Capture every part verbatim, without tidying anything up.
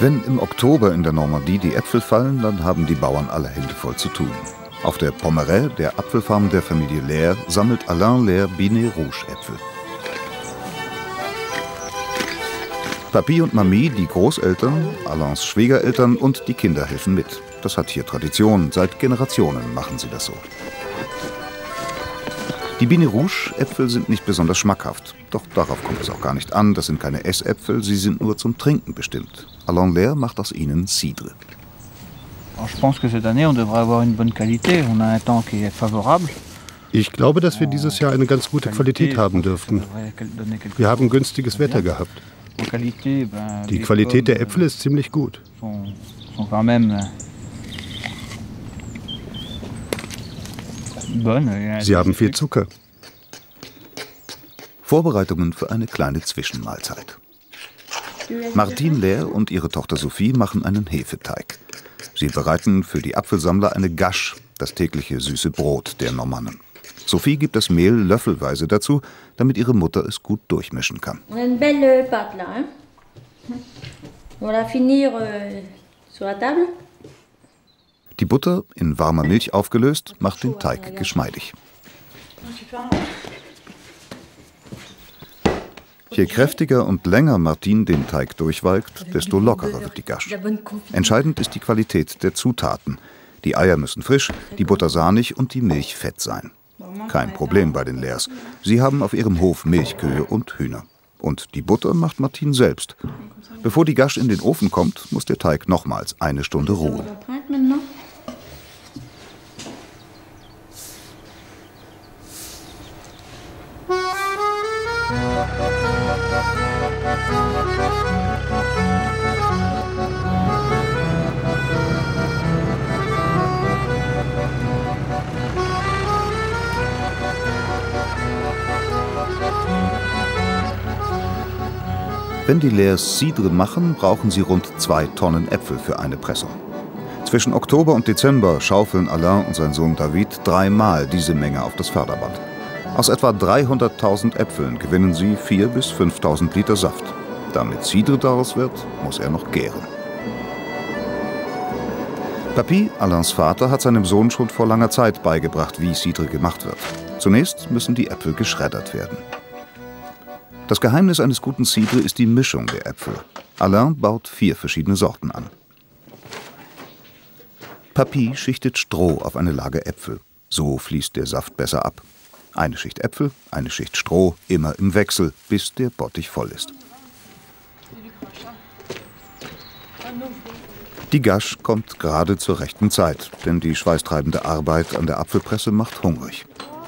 Wenn im Oktober in der Normandie die Äpfel fallen, dann haben die Bauern alle Hände voll zu tun. Auf der Pommerais, der Apfelfarm der Familie Lair, sammelt Alain Lair Binet Rouge Äpfel. Papi und Mami, die Großeltern, Alains Schwiegereltern und die Kinder helfen mit. Das hat hier Tradition, seit Generationen machen sie das so. Die Binet Rouge Äpfel sind nicht besonders schmackhaft. Doch darauf kommt es auch gar nicht an, das sind keine Essäpfel, sie sind nur zum Trinken bestimmt. Alain Lair macht aus ihnen Cidre. Ich glaube, dass wir dieses Jahr eine ganz gute Qualität haben dürften. Wir haben günstiges Wetter gehabt. Die Qualität der Äpfel ist ziemlich gut. Sie haben viel Zucker. Vorbereitungen für eine kleine Zwischenmahlzeit. Martine Lair und ihre Tochter Sophie machen einen Hefeteig. Sie bereiten für die Apfelsammler eine Gâche, das tägliche süße Brot der Normannen. Sophie gibt das Mehl löffelweise dazu, damit ihre Mutter es gut durchmischen kann. Die Butter, in warmer Milch aufgelöst, macht den Teig geschmeidig. Je kräftiger und länger Martine den Teig durchwalkt, desto lockerer wird die Gâche. Entscheidend ist die Qualität der Zutaten. Die Eier müssen frisch, die Butter sahnig und die Milch fett sein. Kein Problem bei den Lairs. Sie haben auf ihrem Hof Milchkühe und Hühner. Und die Butter macht Martine selbst. Bevor die Gâche in den Ofen kommt, muss der Teig nochmals eine Stunde ruhen. Wenn die Lairs Cidre machen, brauchen sie rund zwei Tonnen Äpfel für eine Pressung. Zwischen Oktober und Dezember schaufeln Alain und sein Sohn David dreimal diese Menge auf das Förderband. Aus etwa dreihunderttausend Äpfeln gewinnen sie viertausend bis fünftausend Liter Saft. Damit Cidre daraus wird, muss er noch gären. Papi, Alains Vater, hat seinem Sohn schon vor langer Zeit beigebracht, wie Cidre gemacht wird. Zunächst müssen die Äpfel geschreddert werden. Das Geheimnis eines guten Cidre ist die Mischung der Äpfel. Alain baut vier verschiedene Sorten an. Papi schichtet Stroh auf eine Lage Äpfel. So fließt der Saft besser ab. Eine Schicht Äpfel, eine Schicht Stroh, immer im Wechsel, bis der Bottich voll ist. Die Gâche kommt gerade zur rechten Zeit, denn die schweißtreibende Arbeit an der Apfelpresse macht hungrig.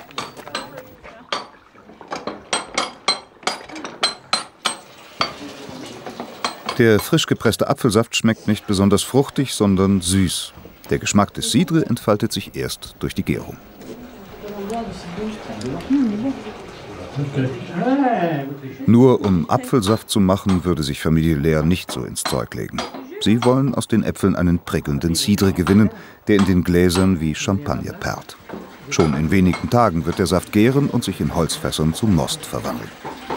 Der frisch gepresste Apfelsaft schmeckt nicht besonders fruchtig, sondern süß. Der Geschmack des Cidre entfaltet sich erst durch die Gärung. Nur um Apfelsaft zu machen, würde sich Familie Lair nicht so ins Zeug legen. Sie wollen aus den Äpfeln einen prickelnden Cidre gewinnen, der in den Gläsern wie Champagner perlt. Schon in wenigen Tagen wird der Saft gären und sich in Holzfässern zu Most verwandeln.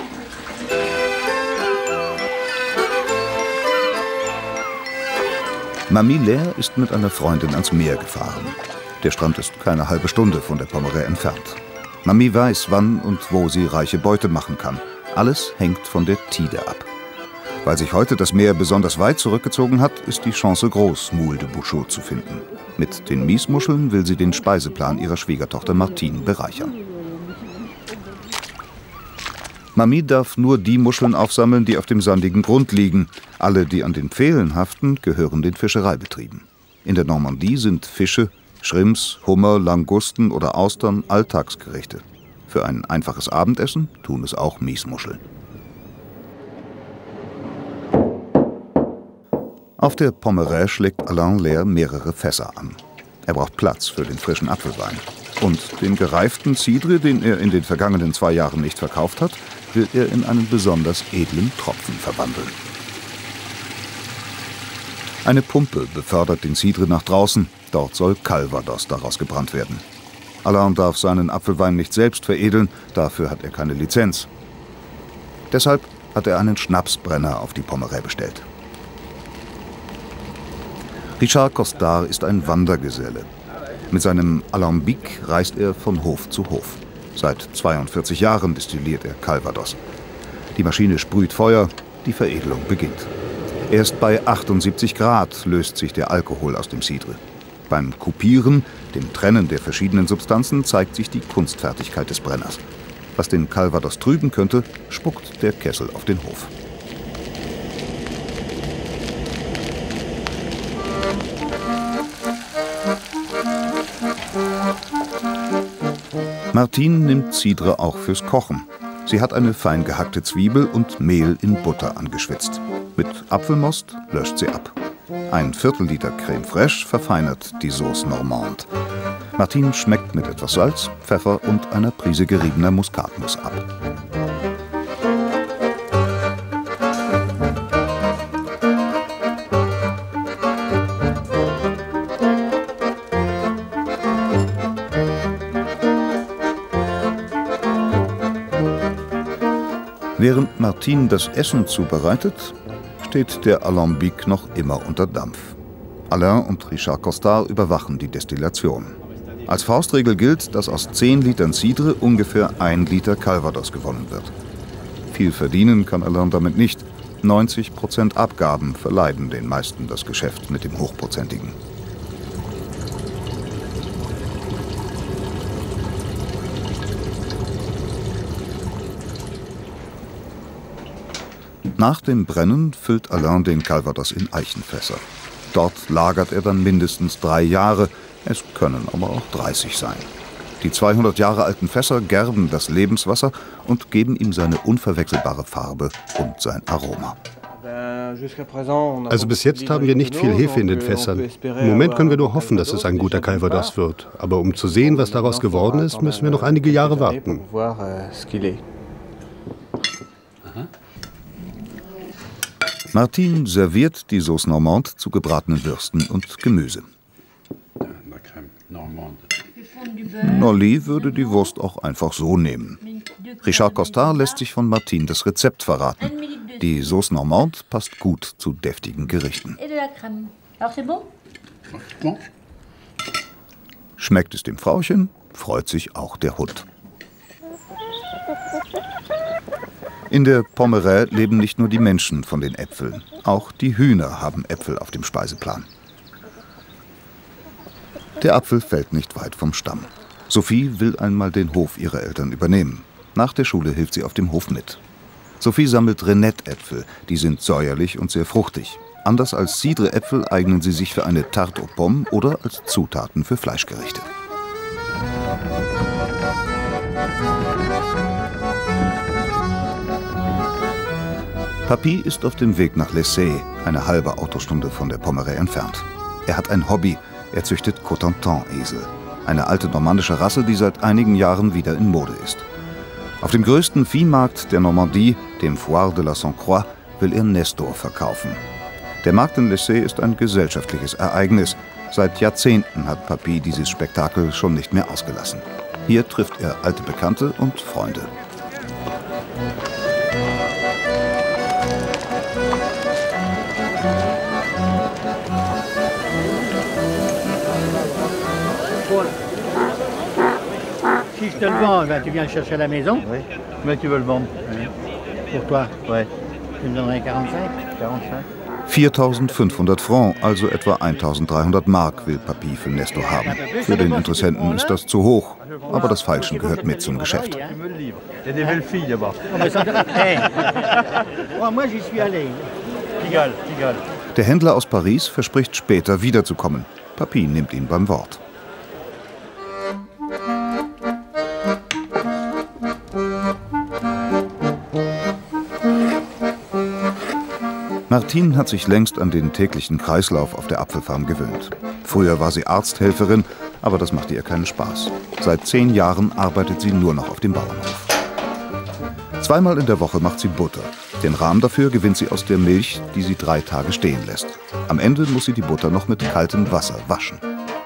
Mami Lair ist mit einer Freundin ans Meer gefahren. Der Strand ist keine halbe Stunde von der Pommerais entfernt. Mami weiß, wann und wo sie reiche Beute machen kann. Alles hängt von der Tide ab. Weil sich heute das Meer besonders weit zurückgezogen hat, ist die Chance groß, Moule de Bouchot zu finden. Mit den Miesmuscheln will sie den Speiseplan ihrer Schwiegertochter Martine bereichern. Mami darf nur die Muscheln aufsammeln, die auf dem sandigen Grund liegen. Alle, die an den Pfählen haften, gehören den Fischereibetrieben. In der Normandie sind Fische, Shrimps, Hummer, Langusten oder Austern Alltagsgerichte. Für ein einfaches Abendessen tun es auch Miesmuscheln. Auf der Pommerais schlägt Alain Lair mehrere Fässer an. Er braucht Platz für den frischen Apfelwein. Und den gereiften Cidre, den er in den vergangenen zwei Jahren nicht verkauft hat, will er in einen besonders edlen Tropfen verwandeln. Eine Pumpe befördert den Cidre nach draußen. Dort soll Calvados daraus gebrannt werden. Alain darf seinen Apfelwein nicht selbst veredeln, dafür hat er keine Lizenz. Deshalb hat er einen Schnapsbrenner auf die Pommerais bestellt. Richard Costard ist ein Wandergeselle. Mit seinem Alambic reist er von Hof zu Hof. Seit zweiundvierzig Jahren destilliert er Calvados. Die Maschine sprüht Feuer, die Veredelung beginnt. Erst bei achtundsiebzig Grad löst sich der Alkohol aus dem Cidre. Beim Kupieren, dem Trennen der verschiedenen Substanzen, zeigt sich die Kunstfertigkeit des Brenners. Was den Calvados trüben könnte, spuckt der Kessel auf den Hof. Martine nimmt Cidre auch fürs Kochen. Sie hat eine fein gehackte Zwiebel und Mehl in Butter angeschwitzt. Mit Apfelmost löscht sie ab. Ein Viertelliter Crème fraîche verfeinert die Sauce Normande. Martine schmeckt mit etwas Salz, Pfeffer und einer Prise geriebener Muskatnuss ab. Während Martine das Essen zubereitet, steht der Alambic noch immer unter Dampf. Alain und Richard Costard überwachen die Destillation. Als Faustregel gilt, dass aus zehn Litern Cidre ungefähr ein Liter Calvados gewonnen wird. Viel verdienen kann Alain damit nicht. neunzig Prozent Abgaben verleiden den meisten das Geschäft mit dem Hochprozentigen. Nach dem Brennen füllt Alain den Calvados in Eichenfässer. Dort lagert er dann mindestens drei Jahre, es können aber auch dreißig sein. Die zweihundert Jahre alten Fässer gerben das Lebenswasser und geben ihm seine unverwechselbare Farbe und sein Aroma. Also bis jetzt haben wir nicht viel Hefe in den Fässern. Im Moment können wir nur hoffen, dass es ein guter Calvados wird. Aber um zu sehen, was daraus geworden ist, müssen wir noch einige Jahre warten. Martine serviert die Sauce Normande zu gebratenen Würsten und Gemüse. Nolly würde die Wurst auch einfach so nehmen. Richard Costard lässt sich von Martine das Rezept verraten. Die Sauce Normande passt gut zu deftigen Gerichten. Schmeckt es dem Frauchen, freut sich auch der Hund. In der Pommerei leben nicht nur die Menschen von den Äpfeln. Auch die Hühner haben Äpfel auf dem Speiseplan. Der Apfel fällt nicht weit vom Stamm. Sophie will einmal den Hof ihrer Eltern übernehmen. Nach der Schule hilft sie auf dem Hof mit. Sophie sammelt Renette-Äpfel, die sind säuerlich und sehr fruchtig. Anders als Cidre-Äpfel eignen sie sich für eine Tarte aux Pommes oder als Zutaten für Fleischgerichte. Papy ist auf dem Weg nach Les Sées, eine halbe Autostunde von der Pommerei entfernt. Er hat ein Hobby, er züchtet Cotentin-Esel. Eine alte normandische Rasse, die seit einigen Jahren wieder in Mode ist. Auf dem größten Viehmarkt der Normandie, dem Foire de la Sainte-Croix, will er Nestor verkaufen. Der Markt in Les Sées ist ein gesellschaftliches Ereignis. Seit Jahrzehnten hat Papy dieses Spektakel schon nicht mehr ausgelassen. Hier trifft er alte Bekannte und Freunde. Si je te le vends, ben, tu viens le chercher à la maison. Oui. Combien tu veux le vendre? Oui. Pour toi? Ouais. Tu me donnerais quarante-cinq? quarante-cinq. viertausendfünfhundert Francs, also etwa eintausenddreihundert Mark, will Papy für Nestor haben. Für den Interessenten ist das zu hoch, aber das Feilschen gehört mit zum Geschäft. Der Händler aus Paris verspricht später wiederzukommen. Papy nimmt ihn beim Wort. Martine hat sich längst an den täglichen Kreislauf auf der Apfelfarm gewöhnt. Früher war sie Arzthelferin, aber das machte ihr keinen Spaß. Seit zehn Jahren arbeitet sie nur noch auf dem Bauernhof. Zweimal in der Woche macht sie Butter. Den Rahm dafür gewinnt sie aus der Milch, die sie drei Tage stehen lässt. Am Ende muss sie die Butter noch mit kaltem Wasser waschen.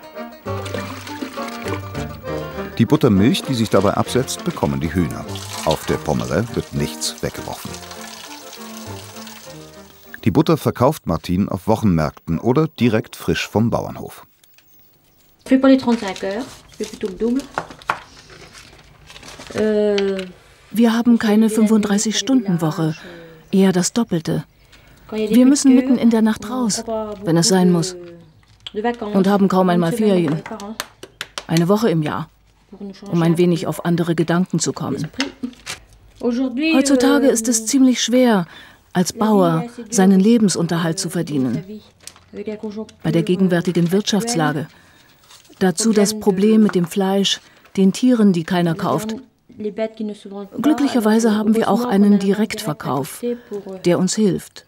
Die Buttermilch, die sich dabei absetzt, bekommen die Hühner. Auf der Pommerei wird nichts weggeworfen. Die Butter verkauft Martine auf Wochenmärkten oder direkt frisch vom Bauernhof. Wir haben keine fünfunddreißig-Stunden-Woche, eher das Doppelte. Wir müssen mitten in der Nacht raus, wenn es sein muss. Und haben kaum einmal Ferien. Eine Woche im Jahr, um ein wenig auf andere Gedanken zu kommen. Heutzutage ist es ziemlich schwer, als Bauer seinen Lebensunterhalt zu verdienen. Bei der gegenwärtigen Wirtschaftslage. Dazu das Problem mit dem Fleisch, den Tieren, die keiner kauft. Glücklicherweise haben wir auch einen Direktverkauf, der uns hilft.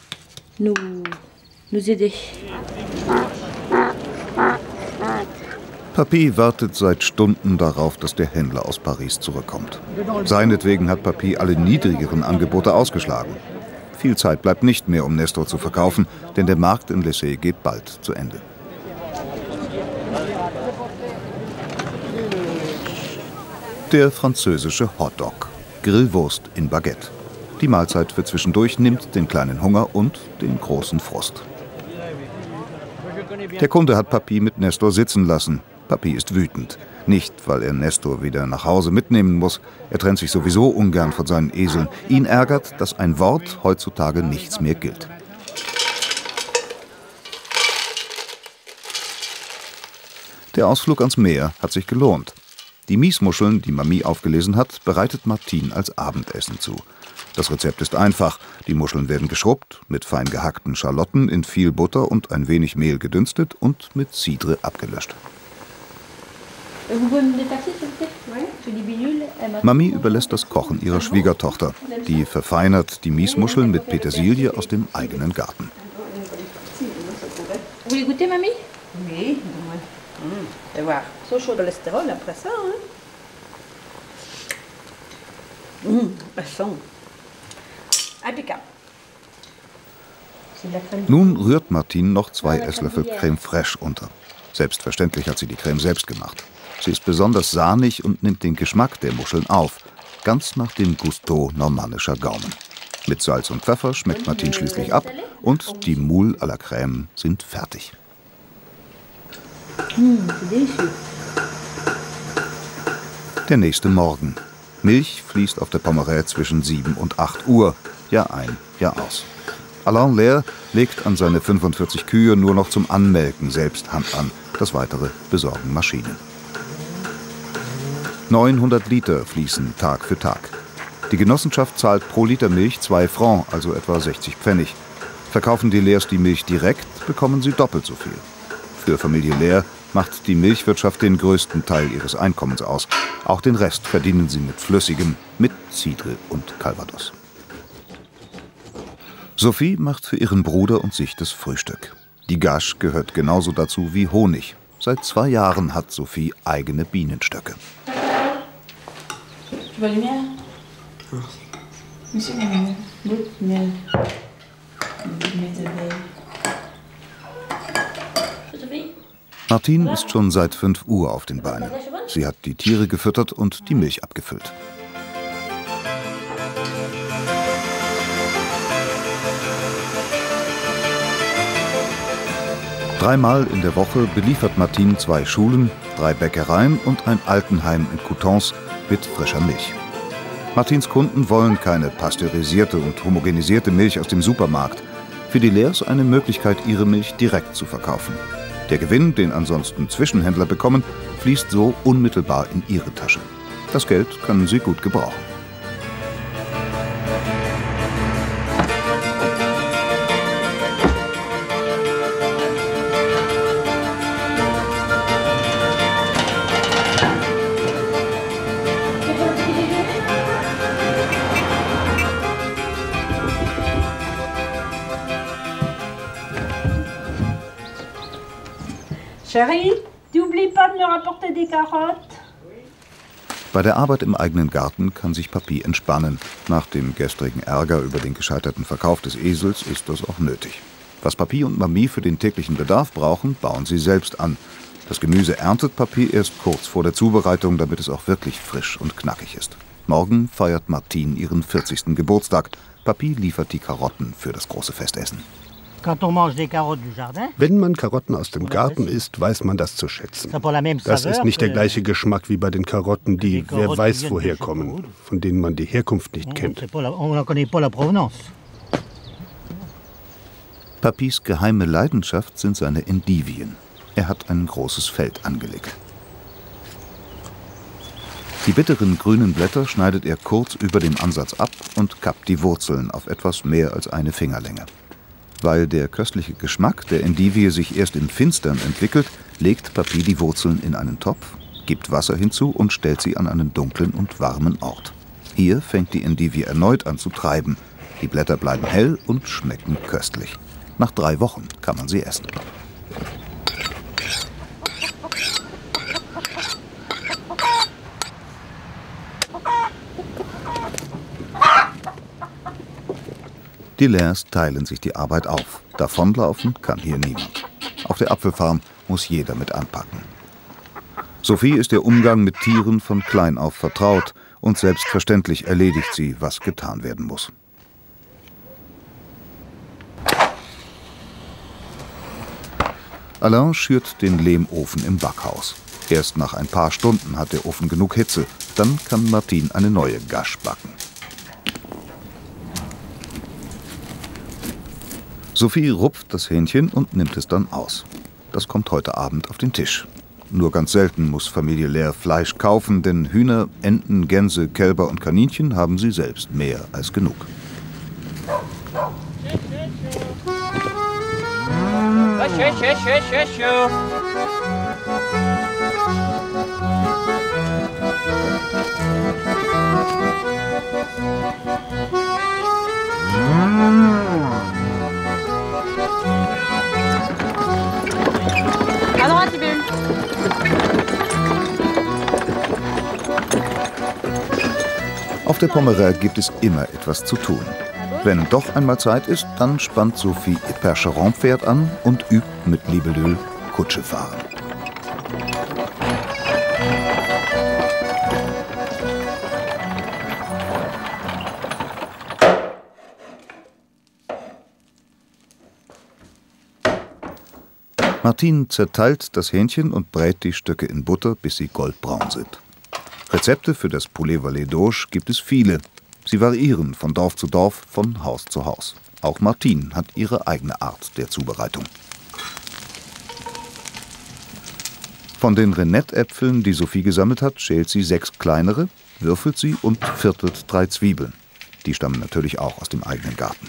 Papy wartet seit Stunden darauf, dass der Händler aus Paris zurückkommt. Seinetwegen hat Papy alle niedrigeren Angebote ausgeschlagen. Viel Zeit bleibt nicht mehr, um Nestor zu verkaufen, denn der Markt in Lessay geht bald zu Ende. Der französische Hotdog. Grillwurst in Baguette. Die Mahlzeit für zwischendurch nimmt den kleinen Hunger und den großen Frust. Der Kunde hat Papy mit Nestor sitzen lassen. Papy ist wütend. Nicht, weil er Nestor wieder nach Hause mitnehmen muss. Er trennt sich sowieso ungern von seinen Eseln. Ihn ärgert, dass ein Wort heutzutage nichts mehr gilt. Der Ausflug ans Meer hat sich gelohnt. Die Miesmuscheln, die Mami aufgelesen hat, bereitet Martine als Abendessen zu. Das Rezept ist einfach. Die Muscheln werden geschrubbt, mit fein gehackten Schalotten in viel Butter und ein wenig Mehl gedünstet und mit Cidre abgelöscht. Mami überlässt das Kochen ihrer Schwiegertochter. Die verfeinert die Miesmuscheln mit Petersilie aus dem eigenen Garten. Nun rührt Martine noch zwei Esslöffel Crème fraîche unter. Selbstverständlich hat sie die Crème selbst gemacht. Sie ist besonders sahnig und nimmt den Geschmack der Muscheln auf, ganz nach dem Gusto normannischer Gaumen. Mit Salz und Pfeffer schmeckt Martine schließlich ab und die Moules à la Crème sind fertig. Der nächste Morgen. Milch fließt auf der Pommerée zwischen sieben und acht Uhr, Jahr ein, Jahr aus. Alain Lair legt an seine fünfundvierzig Kühe nur noch zum Anmelken selbst Hand an. Das Weitere besorgen Maschinen. neunhundert Liter fließen Tag für Tag. Die Genossenschaft zahlt pro Liter Milch zwei Francs, also etwa sechzig Pfennig. Verkaufen die Lairs die Milch direkt, bekommen sie doppelt so viel. Für Familie Lair macht die Milchwirtschaft den größten Teil ihres Einkommens aus. Auch den Rest verdienen sie mit Flüssigem, mit Cidre und Calvados. Sophie macht für ihren Bruder und sich das Frühstück. Die Gâche gehört genauso dazu wie Honig. Seit zwei Jahren hat Sophie eigene Bienenstöcke. Martine ist schon seit fünf Uhr auf den Beinen. Sie hat die Tiere gefüttert und die Milch abgefüllt. Dreimal in der Woche beliefert Martine zwei Schulen, drei Bäckereien und ein Altenheim in Coutances mit frischer Milch. Martines Kunden wollen keine pasteurisierte und homogenisierte Milch aus dem Supermarkt. Für die Lairs eine Möglichkeit, ihre Milch direkt zu verkaufen. Der Gewinn, den ansonsten Zwischenhändler bekommen, fließt so unmittelbar in ihre Tasche. Das Geld können sie gut gebrauchen. Chérie, n'oublie pas de me rapporter des carottes. Bei der Arbeit im eigenen Garten kann sich Papy entspannen. Nach dem gestrigen Ärger über den gescheiterten Verkauf des Esels ist das auch nötig. Was Papy und Mami für den täglichen Bedarf brauchen, bauen sie selbst an. Das Gemüse erntet Papy erst kurz vor der Zubereitung, damit es auch wirklich frisch und knackig ist. Morgen feiert Martine ihren vierzigsten Geburtstag. Papy liefert die Karotten für das große Festessen. Wenn man Karotten aus dem Garten isst, weiß man das zu schätzen. Das ist nicht der gleiche Geschmack wie bei den Karotten, die wer weiß woher kommen, von denen man die Herkunft nicht kennt. Papys geheime Leidenschaft sind seine Endivien. Er hat ein großes Feld angelegt. Die bitteren grünen Blätter schneidet er kurz über dem Ansatz ab und kappt die Wurzeln auf etwas mehr als eine Fingerlänge. Weil der köstliche Geschmack der Endivie sich erst im Finstern entwickelt, legt Papy die Wurzeln in einen Topf, gibt Wasser hinzu und stellt sie an einen dunklen und warmen Ort. Hier fängt die Endivie erneut an zu treiben. Die Blätter bleiben hell und schmecken köstlich. Nach drei Wochen kann man sie essen. Die Lares teilen sich die Arbeit auf. Davonlaufen kann hier niemand. Auf der Apfelfarm muss jeder mit anpacken. Sophie ist der Umgang mit Tieren von klein auf vertraut und selbstverständlich erledigt sie, was getan werden muss. Alain schürt den Lehmofen im Backhaus. Erst nach ein paar Stunden hat der Ofen genug Hitze. Dann kann Martine eine neue Gâche backen. Sophie rupft das Hähnchen und nimmt es dann aus. Das kommt heute Abend auf den Tisch. Nur ganz selten muss Familie Laire Fleisch kaufen, denn Hühner, Enten, Gänse, Kälber und Kaninchen haben sie selbst mehr als genug. Auf der Pommeraye gibt es immer etwas zu tun. Wenn doch einmal Zeit ist, dann spannt Sophie ihr Percheron-Pferd an und übt mit Libellule Kutsche fahren. Martine zerteilt das Hähnchen und brät die Stücke in Butter, bis sie goldbraun sind. Rezepte für das Poulet Vallée d'Auge gibt es viele. Sie variieren von Dorf zu Dorf, von Haus zu Haus. Auch Martine hat ihre eigene Art der Zubereitung. Von den Renette-Äpfeln, die Sophie gesammelt hat, schält sie sechs kleinere, würfelt sie und viertelt drei Zwiebeln. Die stammen natürlich auch aus dem eigenen Garten.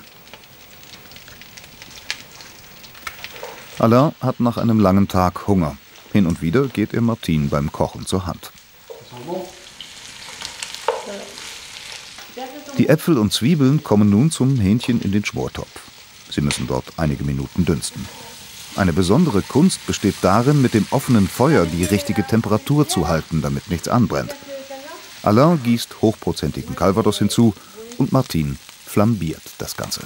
Alain hat nach einem langen Tag Hunger. Hin und wieder geht er Martine beim Kochen zur Hand. Die Äpfel und Zwiebeln kommen nun zum Hähnchen in den Schmortopf. Sie müssen dort einige Minuten dünsten. Eine besondere Kunst besteht darin, mit dem offenen Feuer die richtige Temperatur zu halten, damit nichts anbrennt. Alain gießt hochprozentigen Calvados hinzu und Martine flambiert das Ganze.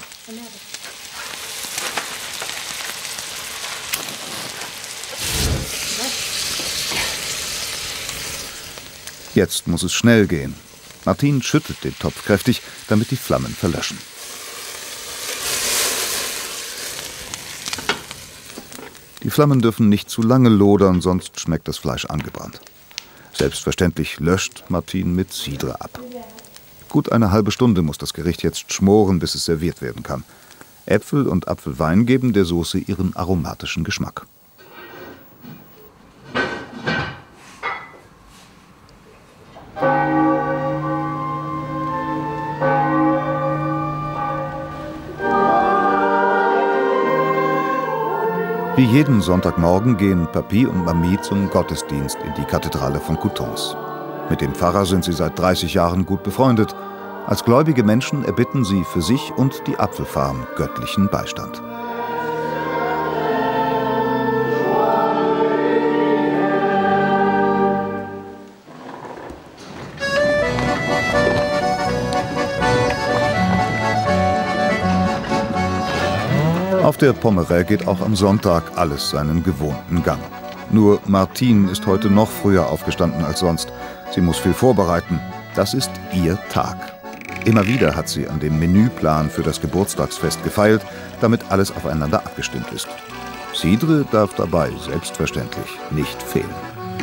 Jetzt muss es schnell gehen. Martine schüttet den Topf kräftig, damit die Flammen verlöschen. Die Flammen dürfen nicht zu lange lodern, sonst schmeckt das Fleisch angebrannt. Selbstverständlich löscht Martine mit Cidre ab. Gut eine halbe Stunde muss das Gericht jetzt schmoren, bis es serviert werden kann. Äpfel und Apfelwein geben der Soße ihren aromatischen Geschmack. Wie jeden Sonntagmorgen gehen Papy und Mamie zum Gottesdienst in die Kathedrale von Coutances. Mit dem Pfarrer sind sie seit dreißig Jahren gut befreundet. Als gläubige Menschen erbitten sie für sich und die Apfelfarm göttlichen Beistand. Auf der Pommeraye geht auch am Sonntag alles seinen gewohnten Gang. Nur Martine ist heute noch früher aufgestanden als sonst. Sie muss viel vorbereiten. Das ist ihr Tag. Immer wieder hat sie an dem Menüplan für das Geburtstagsfest gefeilt, damit alles aufeinander abgestimmt ist. Cidre darf dabei selbstverständlich nicht fehlen.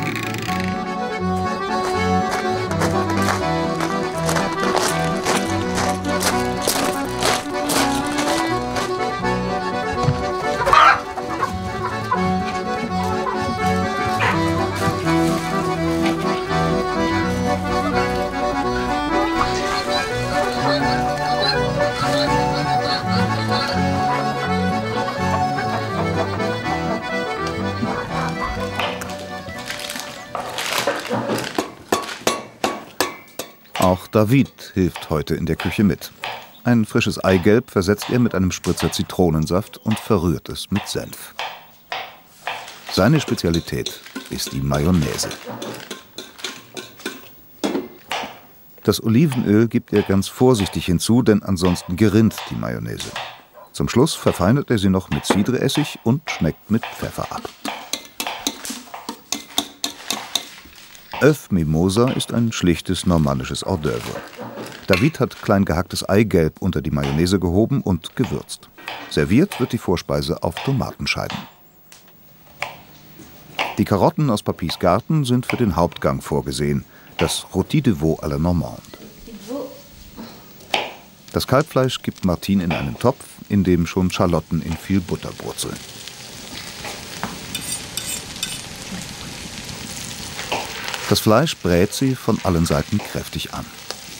Auch David hilft heute in der Küche mit. Ein frisches Eigelb versetzt er mit einem Spritzer Zitronensaft und verrührt es mit Senf. Seine Spezialität ist die Mayonnaise. Das Olivenöl gibt er ganz vorsichtig hinzu, denn ansonsten gerinnt die Mayonnaise. Zum Schluss verfeinert er sie noch mit Cidreessig und schmeckt mit Pfeffer ab. Œuf Mimosa ist ein schlichtes normannisches Hors d'oeuvre. David hat klein gehacktes Eigelb unter die Mayonnaise gehoben und gewürzt. Serviert wird die Vorspeise auf Tomatenscheiben. Die Karotten aus Papys Garten sind für den Hauptgang vorgesehen, das Rôti de veau à la Normande. Das Kalbfleisch gibt Martine in einen Topf, in dem schon Schalotten in viel Butter brutzeln. Das Fleisch brät sie von allen Seiten kräftig an.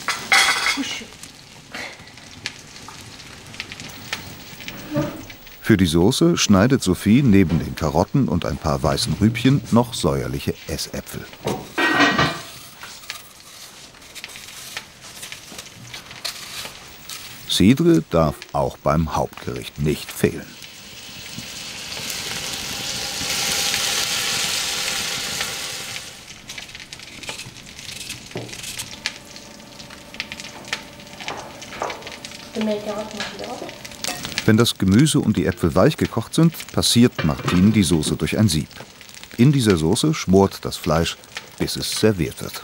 Für die Soße schneidet Sophie neben den Karotten und ein paar weißen Rübchen noch säuerliche Essäpfel. Cidre darf auch beim Hauptgericht nicht fehlen. Wenn das Gemüse und die Äpfel weich gekocht sind, passiert Martine die Soße durch ein Sieb. In dieser Soße schmort das Fleisch, bis es serviert wird.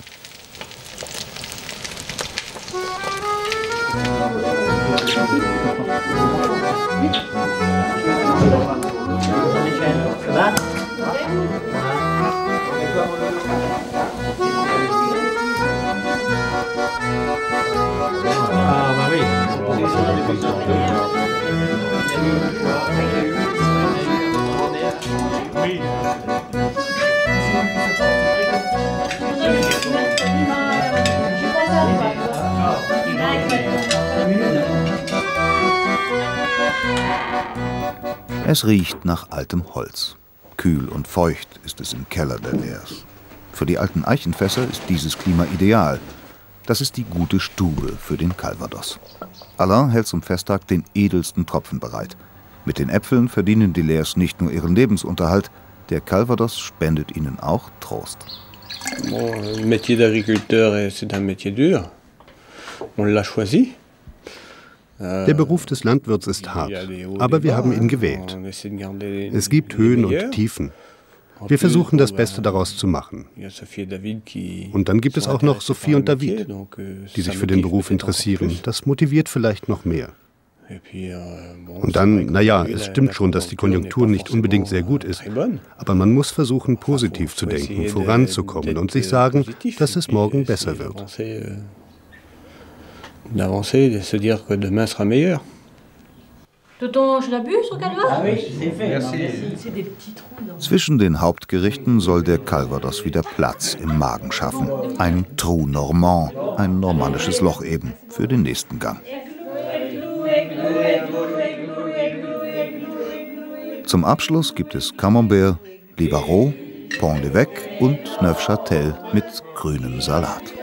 Es riecht nach altem Holz. Kühl und feucht ist es im Keller der Lers. Für die alten Eichenfässer ist dieses Klima ideal. Das ist die gute Stube für den Calvados. Alain hält zum Festtag den edelsten Tropfen bereit. Mit den Äpfeln verdienen die Lers nicht nur ihren Lebensunterhalt, der Calvados spendet ihnen auch Trost. Bon, le métier d'agriculteur, c'est un métier dur. On l'a choisi. Der Beruf des Landwirts ist hart, aber wir haben ihn gewählt. Es gibt Höhen und Tiefen. Wir versuchen, das Beste daraus zu machen. Und dann gibt es auch noch Sophie und David, die sich für den Beruf interessieren. Das motiviert vielleicht noch mehr. Und dann, naja, es stimmt schon, dass die Konjunktur nicht unbedingt sehr gut ist. Aber man muss versuchen, positiv zu denken, voranzukommen und sich sagen, dass es morgen besser wird. D'avancer, de se dire que demain sera meilleur. Zwischen den Hauptgerichten soll der Calvados wieder Platz im Magen schaffen. Ein Trou Normand, ein normannisches Loch eben, für den nächsten Gang. Zum Abschluss gibt es Camembert, Livarot, Pont l'Évêque und Neufchâtel mit grünem Salat.